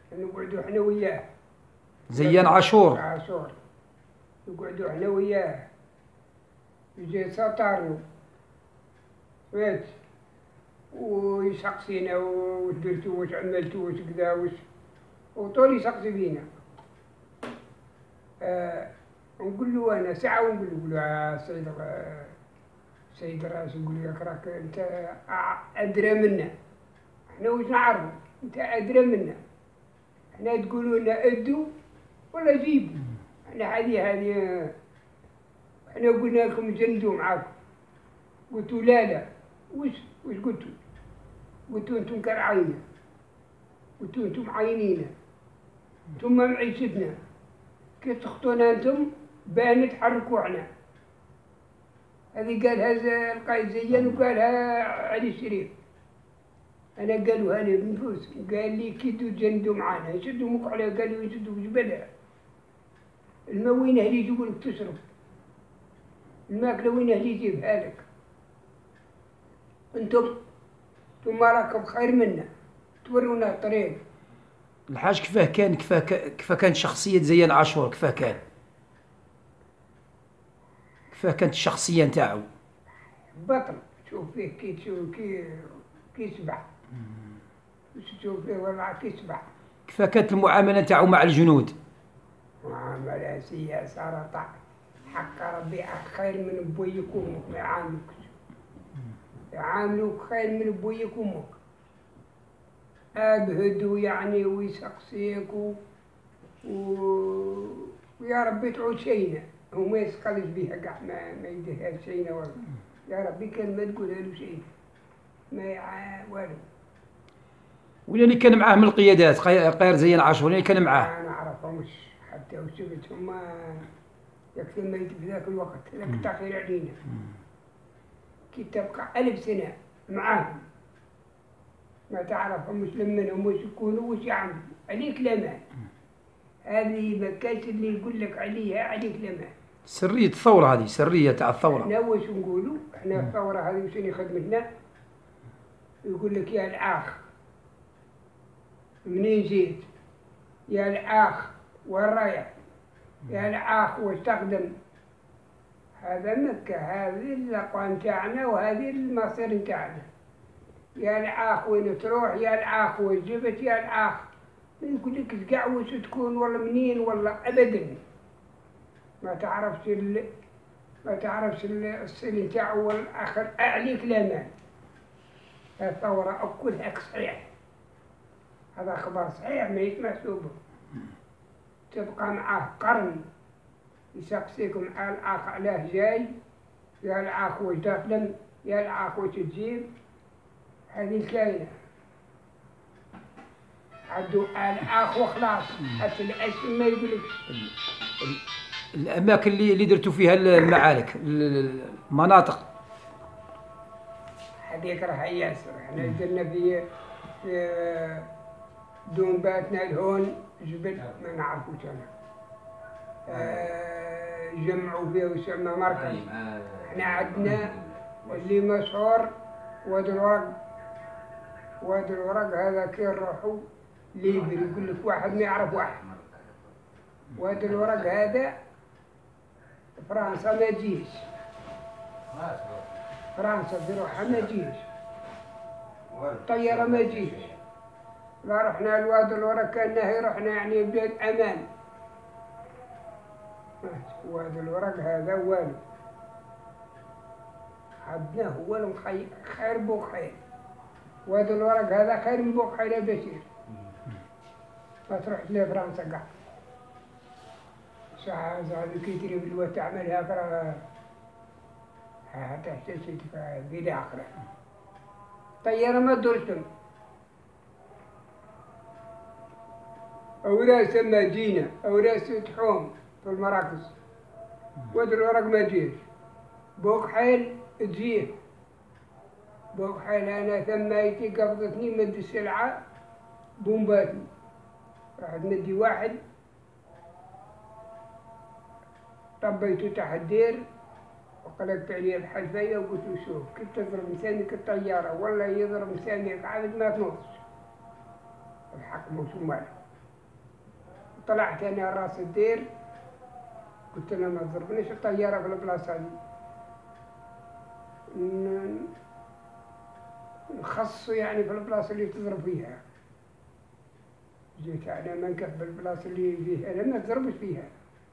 نقعدوا احنا وياه. زيان عاشور. عاشور نقعدوا احنا وياه، يجي سطر فات ويسقسينا واش درتوا واش عملتوا واش كذا واش، وطول يسقسي فينا. نقول له انا ساعه ونقول له سيد الرئيس، نقول له ياك راك انت ادرى منا، احنا واش نعرفوا انت ادرى منا، احنا تقولوا لنا ادوا ولا جيبوا، احنا هذه احنا قلنا لكم جندوا معاكم، قلتوا لا وش قلتوا؟ قلتوا انتم كرعينا، قلتوا انتم عينينا، انتم معيشتنا، كيف تخطونا انتم بان تحركوا احنا. هذه قالها القايد زيان وقالها علي الشريف. انا قالوها لي بنفوس، قال لي كي تجندوا معانا يشدوا مك عليها، قال لي يشدوا بجبلها. الماء وين اللي يجيبوا لك تشرب؟ الماكله وين اللي يجيبها لك؟ انتم راكم خير منا، تورونا الطريق. الحاج كيفاه كانت شخصية زيان عاشور؟ كيفاه كانت الشخصية نتاعو؟ بطل، تشوف فيه كي تشوف كي يسبح، تشوف فيه والله كي يسبح. كيفاه كانت المعاملة نتاعو مع الجنود؟ معاملة سياسة حق ربي خير من بويك وامك، ما يعاملوكش، يعاملوك خير من بويك وامك. أبهدوا يعني ويسقسيك ويا ربي تعود شينا، وما يسقلش بيها كاع، ما يديرهاش شينا والله. يا ربي كلمة تقولها له شينا ما والو. ولا اللي كان معاه من القيادات غير زيان عاشور اللي كان معاه؟ ما نعرفهمش حتى وشفتهم، يكفي ما في ذاك الوقت ذاك التأخير علينا. كي تبقى 1000 سنة معاهم ما تعرفهم وش لمنهم وش يكونوا وش يعملوا، عليك لمان. هذه ما كانش اللي يقول لك عليها عليك لمان. سرية الثورة هذه، سرية تاع الثورة. احنا واش نقولوا؟ احنا الثورة هذه وشنو خدمتنا؟ يقول لك يا العاخ منين جيت؟ يا العاخ وين رايح؟ يا العاخ واش تخدم؟ هذا مكة، هذه اللقوة نتاعنا وهذه المصير نتاعنا. يا العاخ وين تروح؟ يا العاخ وين جبت؟ يا العاخ ما يقول لك كاع واش تكون ولا منين ولا ابدا. ما تعرفش السن نتاعو والاخر عليك لامان. الثورة كلها صحيح، هذا خبر صحيح ما يتمحسوب. تبقى معاه قرن يسقسيكم على العاخ علاه جاي، يا العاخ واش تخدم؟ يا العاخ واش تجيب؟ هذه كاينة. عدو العاخ وخلاص، حتى الاسم ما يقولك. الأماكن اللي درتوا فيها المعارك، المناطق هذيك راه ياسر. احنا درنا في دون باتنا الهون جبل ما نعرفوش انا، جمعوا فيه ويسمى مركز. احنا عندنا اللي مشهور وادي الورق. وادي الورق هذا كي نروحوا ليبر يقول لك واحد ما يعرف واحد. وادي الورق هذا فرنسا ما تجيش، فرنسا تروحها ما تجيش، الطيارة ما تجيش. لا رحنا لوادي الورق كأنه رحنا يعني بلاد أمان. وادي الورق هذا والو، عدناه والو خير بوخير. وادي الورق هذا خير من بوخير يا بشير. ما تروح لفرنسا كاع. ساعة زعلوا كي تري بالوقت تعملها برا تحتاج في داخله. طيارة ما تدورش. أوراس ما جينا، أوراس تحوم في المراكز. وادي الورق ما تجيش. بوكحيل تجيه. بوكحيل أنا ثمايتي قبضتني مد السلعة بومباتي. راحت مدي واحد طبيته تحت الدير وقلبت عليه الحلفية وقلت له شوف كي تضرب مسامك الطيارة ولا يضرب مسامك عاد ما تنوضش. الحق مش مال. طلعت أنا راس الدير، قلت لها ما تضربنيش الطيارة في البلاصة دي، نخصوا يعني في البلاصة اللي تضرب فيها. جيت أنا منكف بالبلاصة اللي فيها لما تضربش فيها،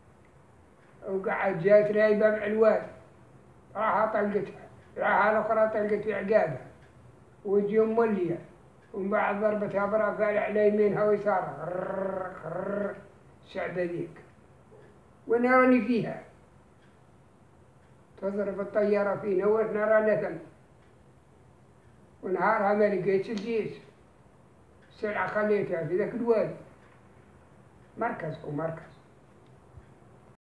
وقعد جات رايبة بعلوان، راحة طلقتها، راحة الأخرى طلقت في عقابها، وجي مولية، ومن بعد ضربتها برافال على يمينها ويسارها، خرر خرر الشعبة ذيك، وانا راني فيها، تضرب الطيارة فينا واحنا رانا ثم، ونهارها ما لقيتش الجيش، السلعة خليتها في ذاك الوادي، مركز ومركز.